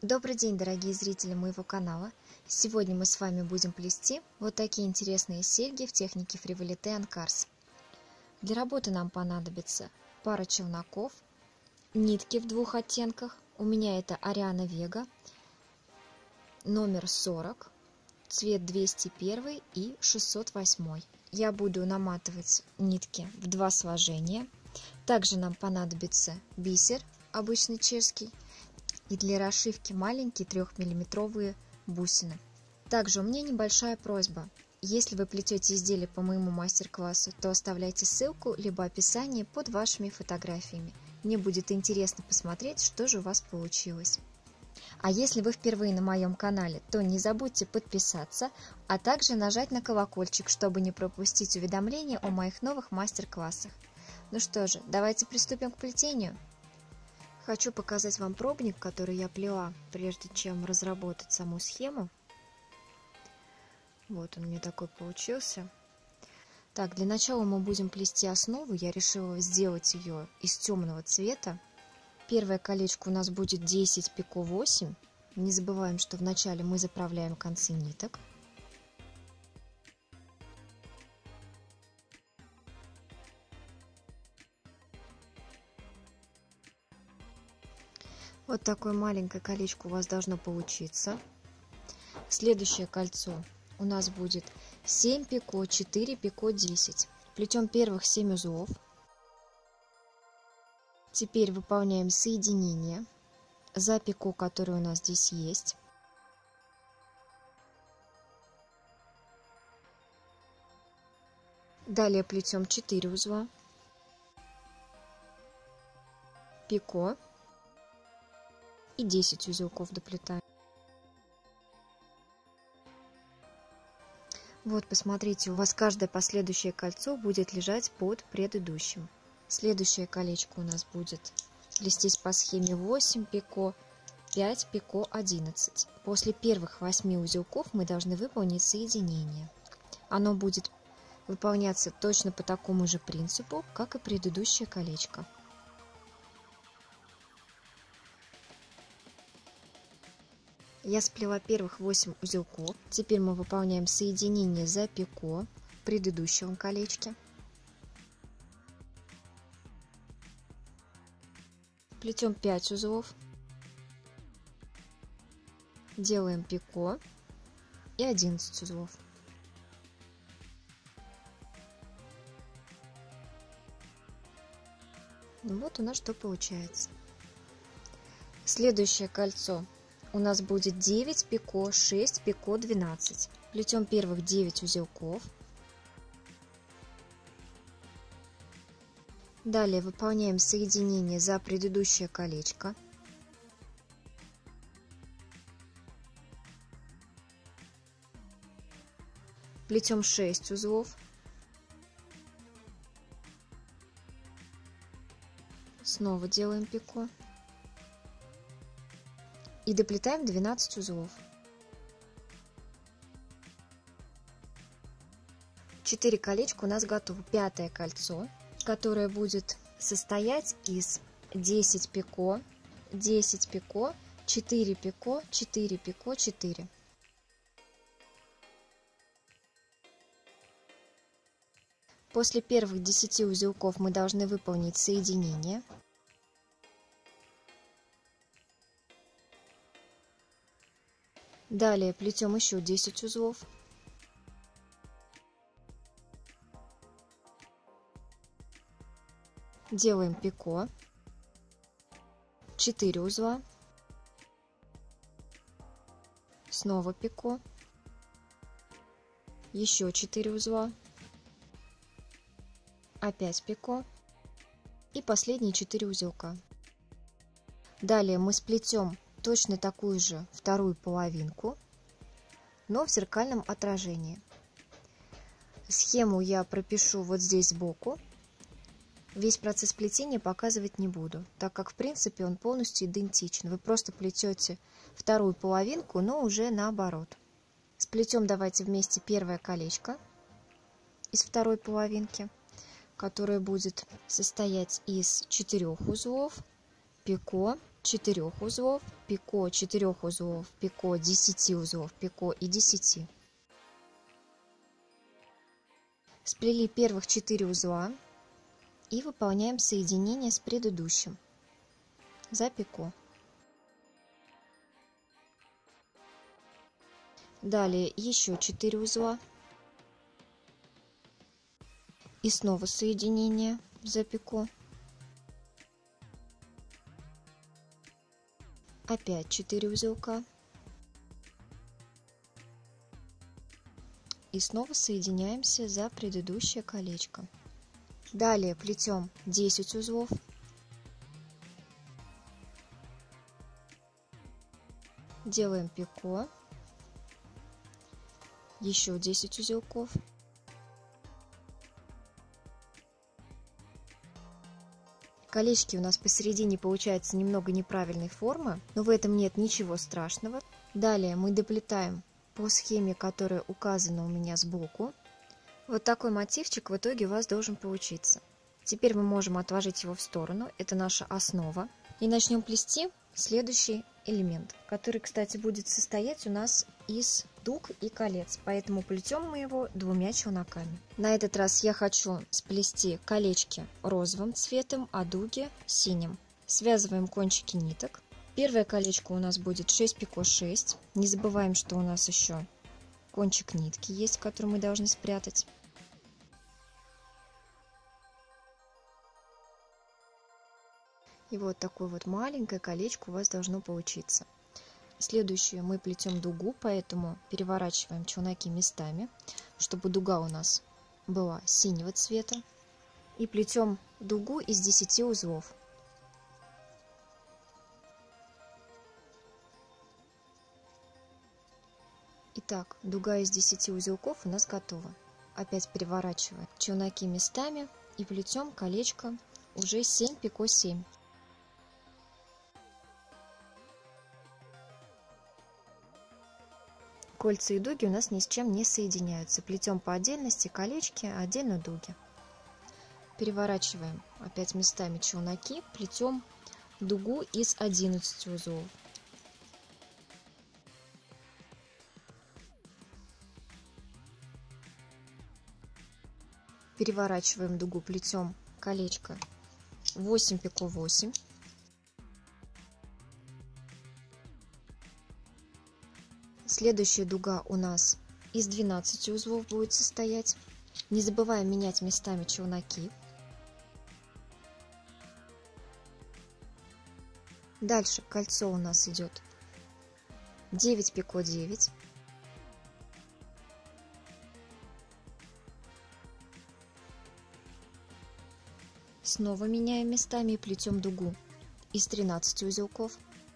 Добрый день, дорогие зрители моего канала! Сегодня мы с вами будем плести вот такие интересные серьги в технике фриволите анкарс. Для работы нам понадобится пара челноков, нитки в двух оттенках. У меня это Ариана Вега, номер 40, цвет 201 и 608. Я буду наматывать нитки в два сложения. Также нам понадобится бисер, обычный чешский, и для расшивки маленькие 3-миллиметровые бусины. Также у меня небольшая просьба. Если вы плетете изделия по моему мастер-классу, то оставляйте ссылку либо описание под вашими фотографиями. Мне будет интересно посмотреть, что же у вас получилось. А если вы впервые на моем канале, то не забудьте подписаться, а также нажать на колокольчик, чтобы не пропустить уведомления о моих новых мастер-классах. Ну что же, давайте приступим к плетению. Хочу показать вам пробник, который я плела, прежде чем разработать саму схему. Вот он мне такой получился. Так, для начала мы будем плести основу. Я решила сделать ее из темного цвета. Первое колечко у нас будет 10 пико 8. Не забываем, что вначале мы заправляем концы ниток. Вот такое маленькое колечко у вас должно получиться. Следующее кольцо у нас будет 7 пико, 4 пико, 10. Плетем первых 7 узлов. Теперь выполняем соединение за пико, который у нас здесь есть. Далее плетем 4 узла, пико и 10 узелков доплетаем. Вот, посмотрите, у вас каждое последующее кольцо будет лежать под предыдущим. Следующее колечко у нас будет плестись по схеме 8 пико, 5 пико, 11. После первых 8 узелков мы должны выполнить соединение. Оно будет выполняться точно по такому же принципу, как и предыдущее колечко. Я сплела первых 8 узелков. Теперь мы выполняем соединение за пико в предыдущем колечке. Плетем 5 узлов. Делаем пико и 11 узлов. Вот у нас что получается. Следующее кольцо у нас будет 9 пико, 6 пико, 12. Плетем первых 9 узелков. Далее выполняем соединение за предыдущее колечко. Плетем 6 узлов. Снова делаем пико. И доплетаем 12 узлов. 4 колечка у нас готово. Пятое кольцо, которое будет состоять из 10 пико, 10 пико, 4 пико, 4 пико, 4. После первых 10 узелков мы должны выполнить соединение. Далее плетем еще 10 узлов. Делаем пико. 4 узла. Снова пико. Еще 4 узла. Опять пико. И последние 4 узелка. Далее мы сплетем точно такую же вторую половинку, но в зеркальном отражении. Схему я пропишу вот здесь сбоку. Весь процесс плетения показывать не буду, так как в принципе он полностью идентичен. Вы просто плетете вторую половинку, но уже наоборот. Сплетем давайте вместе первое колечко из второй половинки, которое будет состоять из 4 узлов, пико, 4 узлов, пико 4 узлов, пико 10 узлов, пико и 10. Сплели первых 4 узла и выполняем соединение с предыдущим за пико. Далее еще 4 узла и снова соединение за пико. Опять 4 узелка и снова соединяемся за предыдущее колечко. Далее плетем 10 узлов, делаем пико, еще 10 узелков, колечки у нас посередине получаются немного неправильной формы, но в этом нет ничего страшного. Далее мы доплетаем по схеме, которая указана у меня сбоку. Вот такой мотивчик в итоге у вас должен получиться. Теперь мы можем отложить его в сторону, это наша основа. И начнем плести следующий элемент, который, кстати, будет состоять у нас из дуг и колец, поэтому плетем мы его 2 челноками. На этот раз я хочу сплести колечки розовым цветом, а дуги синим. Связываем кончики ниток. Первое колечко у нас будет 6 пико 6. Не забываем, что у нас еще кончик нитки есть, который мы должны спрятать. И вот такое вот маленькое колечко у вас должно получиться. Следующую мы плетем дугу, поэтому переворачиваем челноки местами, чтобы дуга у нас была синего цвета. И плетем дугу из 10 узлов. Итак, дуга из 10 узелков у нас готова. Опять переворачиваем челноки местами и плетем колечко уже 7 пико 7. Кольца и дуги у нас ни с чем не соединяются. Плетем по отдельности колечки, а отдельно дуги. Переворачиваем опять местами челноки, плетем дугу из 11 узлов. Переворачиваем дугу, плетем колечко 8 пико 8. Следующая дуга у нас из 12 узлов будет состоять. Не забываем менять местами челноки. Дальше кольцо у нас идет 9 пико 9. Снова меняем местами и плетем дугу из 13 узелков.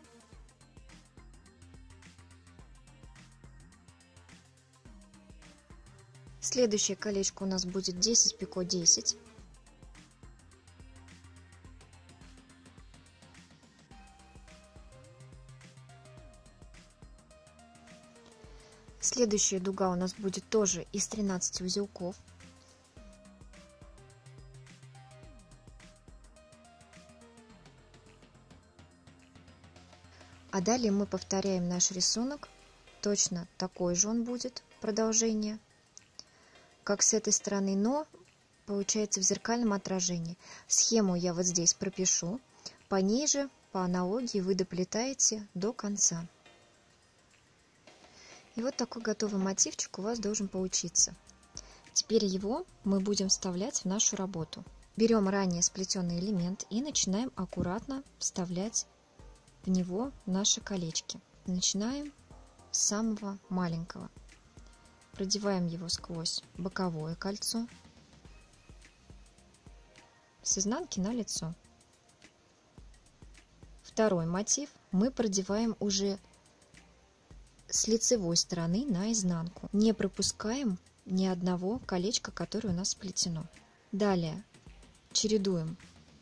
Следующее колечко у нас будет 10 пико 10. Следующая дуга у нас будет тоже из 13 узелков. А далее мы повторяем наш рисунок. Точно такой же он будет, продолжение, как с этой стороны, но получается в зеркальном отражении. Схему я вот здесь пропишу. По ней же, по аналогии, вы доплетаете до конца. И вот такой готовый мотивчик у вас должен получиться. Теперь его мы будем вставлять в нашу работу. Берем ранее сплетенный элемент и начинаем аккуратно вставлять в него наши колечки. Начинаем с самого маленького. Продеваем его сквозь боковое кольцо с изнанки на лицо. Второй мотив мы продеваем уже с лицевой стороны на изнанку. Не пропускаем ни одного колечка, которое у нас сплетено. Далее чередуем.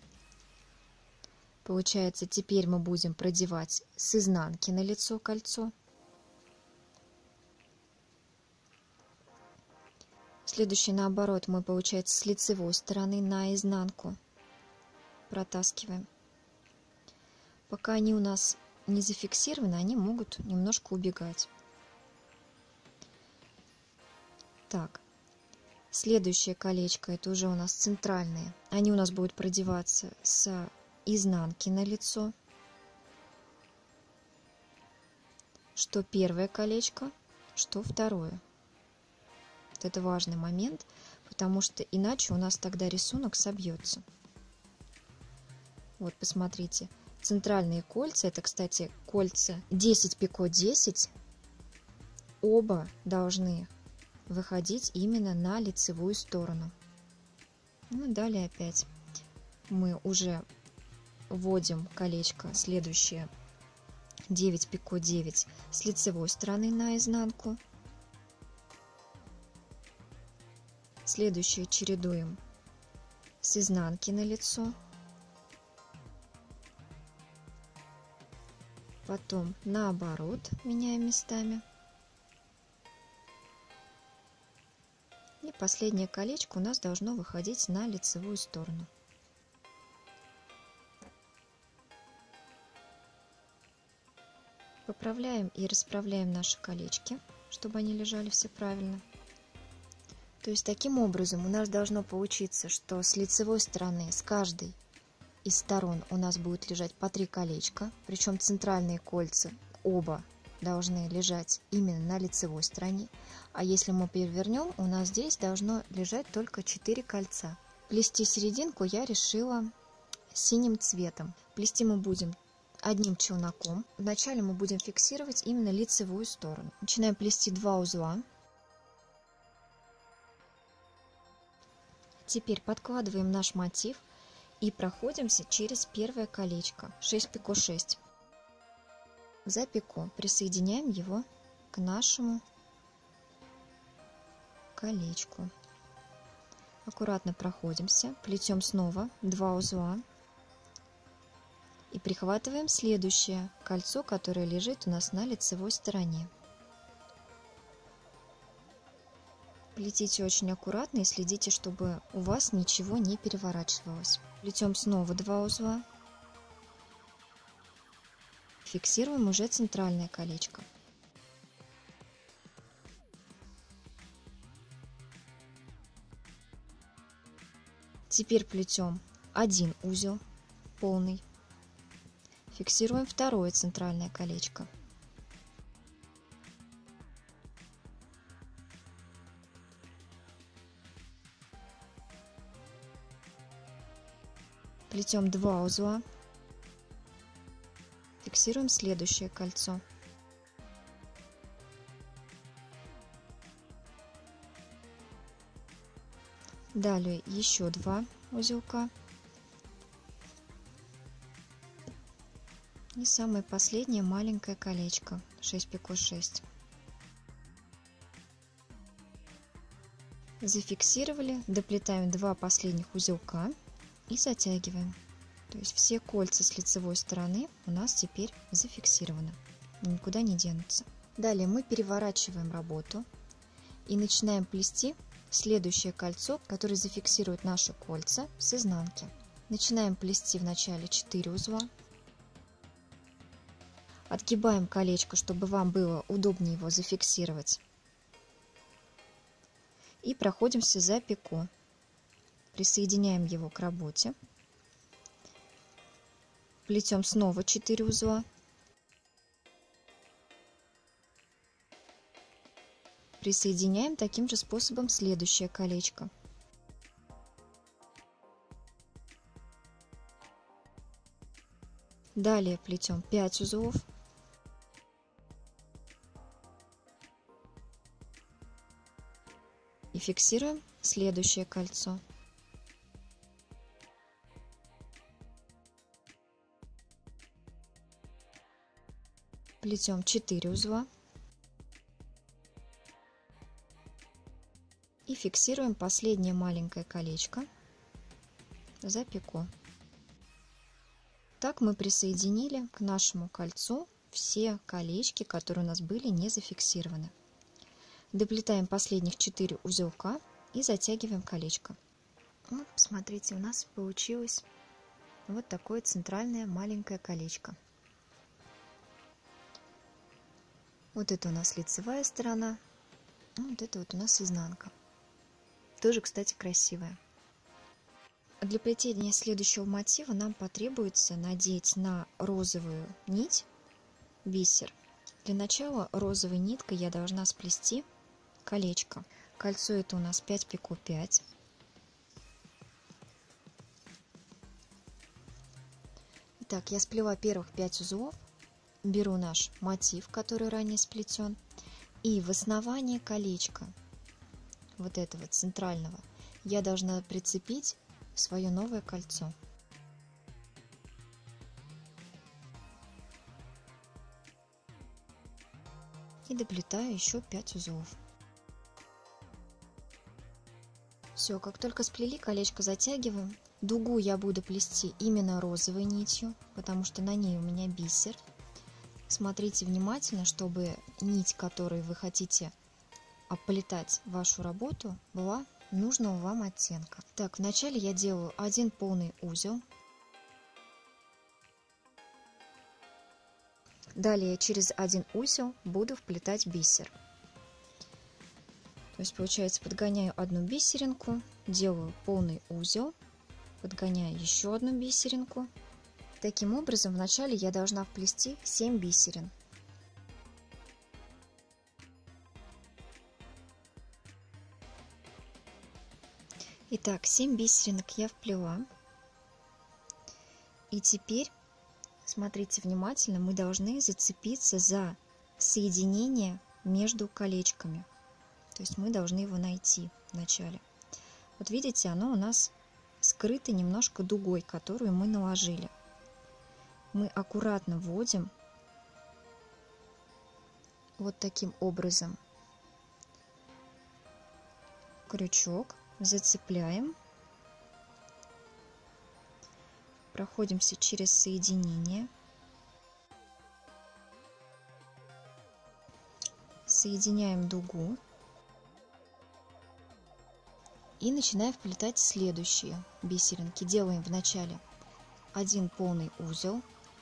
Получается, теперь мы будем продевать с изнанки на лицо кольцо. Следующий наоборот мы, получается, с лицевой стороны на изнанку протаскиваем. Пока они у нас не зафиксированы, они могут немножко убегать. Так, следующее колечко, это уже у нас центральные. Они у нас будут продеваться с изнанки на лицо. Что первое колечко, что второе. Вот это важный момент, потому что иначе у нас тогда рисунок собьется. Вот, посмотрите. Центральные кольца, это, кстати, кольца 10 пико 10, оба должны выходить именно на лицевую сторону. Ну, далее опять мы уже вводим колечко следующее 9 пико 9 с лицевой стороны на изнанку. Следующее чередуем с изнанки на лицо. Потом наоборот меняем местами. И последнее колечко у нас должно выходить на лицевую сторону. Поправляем и расправляем наши колечки, чтобы они лежали все правильно. То есть таким образом у нас должно получиться, что с лицевой стороны, с каждой из сторон у нас будет лежать по 3 колечка, причем центральные кольца оба должны лежать именно на лицевой стороне. А если мы перевернем, у нас здесь должно лежать только 4 кольца. Плести серединку я решила синим цветом. Плести мы будем одним челноком. Вначале мы будем фиксировать именно лицевую сторону. Начинаем плести 2 узла. Теперь подкладываем наш мотив и проходимся через первое колечко 6 пико 6. За пико присоединяем его к нашему колечку. Аккуратно проходимся, плетем снова 2 узла и прихватываем следующее кольцо, которое лежит у нас на лицевой стороне. Плетите очень аккуратно и следите, чтобы у вас ничего не переворачивалось. Плетем снова 2 узла. Фиксируем уже центральное колечко. Теперь плетем 1 узел полный. Фиксируем второе центральное колечко. Плетем 2 узла. Фиксируем следующее кольцо. Далее еще 2 узелка. И самое последнее маленькое колечко 6 пико 6. Зафиксировали, доплетаем 2 последних узелка и затягиваем. То есть все кольца с лицевой стороны у нас теперь зафиксированы, никуда не денутся. Далее мы переворачиваем работу и начинаем плести следующее кольцо, которое зафиксирует наши кольца с изнанки. Начинаем плести вначале 4 узла. Отгибаем колечко, чтобы вам было удобнее его зафиксировать. И проходимся за пико. Присоединяем его к работе. Плетем снова 4 узла. Присоединяем таким же способом следующее колечко. Далее плетем 5 узлов. И фиксируем следующее кольцо. Плетем 4 узла и фиксируем последнее маленькое колечко за пико. Так мы присоединили к нашему кольцу все колечки, которые у нас были не зафиксированы. Доплетаем последних 4 узелка и затягиваем колечко. Вот, смотрите, у нас получилось вот такое центральное маленькое колечко. Вот это у нас лицевая сторона, вот это вот у нас изнанка. Тоже, кстати, красивая. Для плетения следующего мотива нам потребуется надеть на розовую нить бисер. Для начала розовой ниткой я должна сплести колечко. Кольцо это у нас 5 пико 5. Итак, я сплела первых 5 узлов, беру наш мотив, который ранее сплетен, и в основании колечка, вот этого центрального, я должна прицепить свое новое кольцо. И доплетаю еще 5 узлов. Все, как только сплели, колечко затягиваем. Дугу я буду плести именно розовой нитью, потому что на ней у меня бисер. Смотрите внимательно, чтобы нить, которой вы хотите оплетать вашу работу, была нужного вам оттенка. Так, вначале я делаю один полный узел. Далее через один узел буду вплетать бисер. То есть получается, подгоняю одну бисеринку, делаю полный узел, подгоняю еще одну бисеринку. Таким образом, вначале я должна вплести 7 бисерин. Итак, 7 бисеринок я вплела. И теперь, смотрите внимательно, мы должны зацепиться за соединение между колечками. То есть мы должны его найти вначале. Вот видите, оно у нас скрыто немножко дугой, которую мы наложили. Мы аккуратно вводим вот таким образом крючок, зацепляем, проходимся через соединение, соединяем дугу и начинаем вплетать следующие бисеринки. Делаем вначале один полный узел.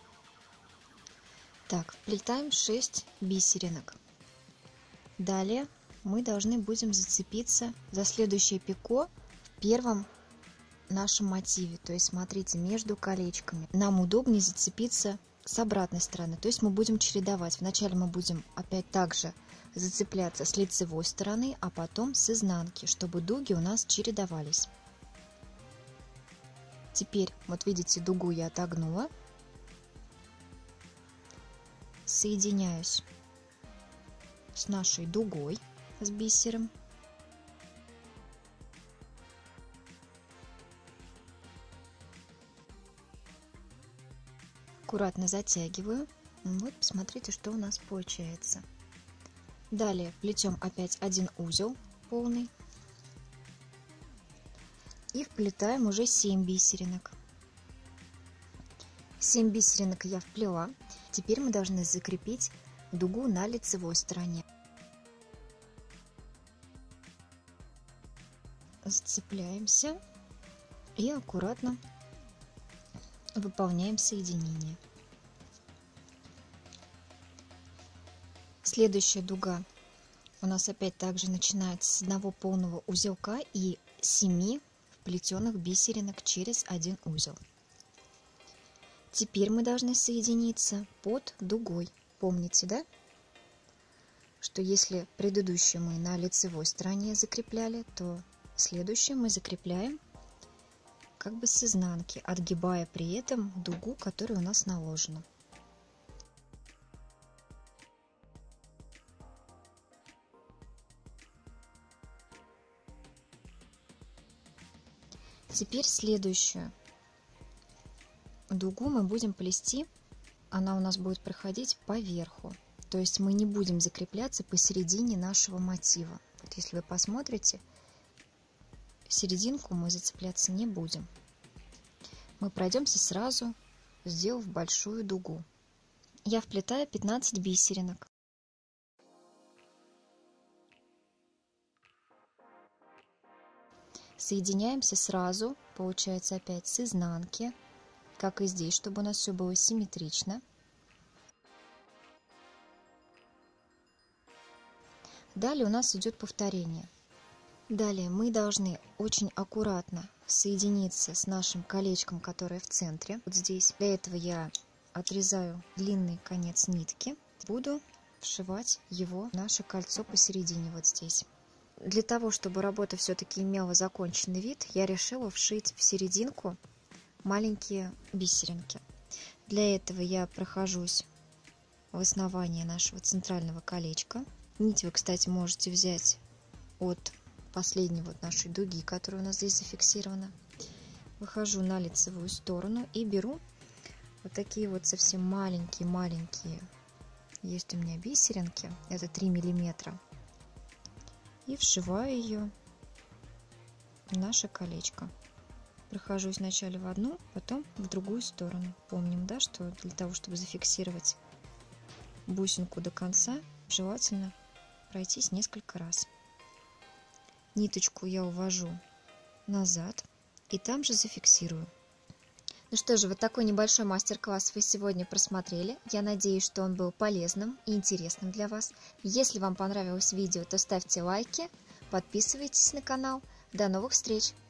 Так, вплетаем 6 бисеринок. Далее мы должны будем зацепиться за следующее пико в первом нашем мотиве. То есть смотрите, между колечками. Нам удобнее зацепиться с обратной стороны. То есть мы будем чередовать. Вначале мы будем опять также зацепляться с лицевой стороны, а потом с изнанки, чтобы дуги у нас чередовались. Теперь, вот видите, дугу я отогнула. Соединяюсь с нашей дугой, с бисером. Аккуратно затягиваю. Вот, посмотрите, что у нас получается. Далее плетем опять один узел полный. И вплетаем уже 7 бисеринок. 7 бисеринок я вплела. Теперь мы должны закрепить дугу на лицевой стороне. Зацепляемся и аккуратно выполняем соединение. Следующая дуга у нас опять также начинается с одного полного узелка и 7 вплетенных бисеринок через один узел. Теперь мы должны соединиться под дугой. Помните, да? Что если предыдущую мы на лицевой стороне закрепляли, то следующую мы закрепляем как бы с изнанки, отгибая при этом дугу, которая у нас наложена. Теперь следующую дугу мы будем плести, она у нас будет проходить по верху. То есть мы не будем закрепляться посередине нашего мотива. Вот если вы посмотрите, в серединку мы зацепляться не будем. Мы пройдемся сразу, сделав большую дугу. Я вплетаю 15 бисеринок. Соединяемся сразу, получается опять с изнанки, как и здесь, чтобы у нас все было симметрично. Далее у нас идет повторение. Далее мы должны очень аккуратно соединиться с нашим колечком, которое в центре, вот здесь. Для этого я отрезаю длинный конец нитки, буду вшивать его в наше кольцо посередине, вот здесь. Для того, чтобы работа все-таки имела законченный вид, я решила вшить в серединку маленькие бисеринки. Для этого я прохожусь в основании нашего центрального колечка. Нить вы, кстати, можете взять от последней вот нашей дуги, которая у нас здесь зафиксирована. Выхожу на лицевую сторону и беру вот такие вот совсем маленькие есть у меня бисеринки, это 3 миллиметра, и вшиваю ее в наше колечко. Прохожусь вначале в одну, потом в другую сторону. Помним, да, что для того, чтобы зафиксировать бусинку до конца, желательно пройтись несколько раз. Ниточку я увожу назад и там же зафиксирую. Ну что же, вот такой небольшой мастер-класс вы сегодня просмотрели. Я надеюсь, что он был полезным и интересным для вас. Если вам понравилось видео, то ставьте лайки, подписывайтесь на канал. До новых встреч!